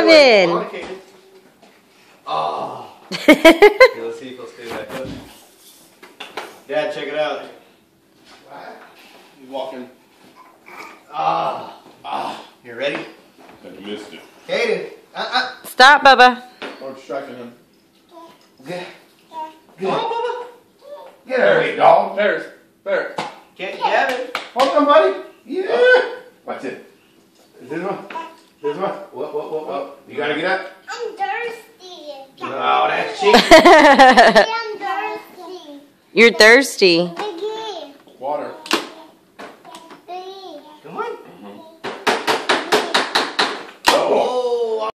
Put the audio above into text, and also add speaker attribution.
Speaker 1: Gavin.
Speaker 2: Oh. Okay, let's see if he'll stay back up. Dad, check it out.
Speaker 3: He's walking.
Speaker 2: You ready?
Speaker 3: I missed it.
Speaker 2: Kaden.
Speaker 1: Stop, Bubba.
Speaker 3: I'm distracting him.
Speaker 2: Good.
Speaker 3: Come on, Bubba. Get out of here, dog. There.
Speaker 2: Gavin.
Speaker 3: Hold on, buddy. Yeah. Watch it. This one. Whoa. You gotta get up.
Speaker 4: I'm thirsty.
Speaker 3: No, that's cheap.
Speaker 4: I'm thirsty.
Speaker 1: You're thirsty.
Speaker 4: Biggie.
Speaker 3: Water.
Speaker 4: Biggie.
Speaker 2: Come on.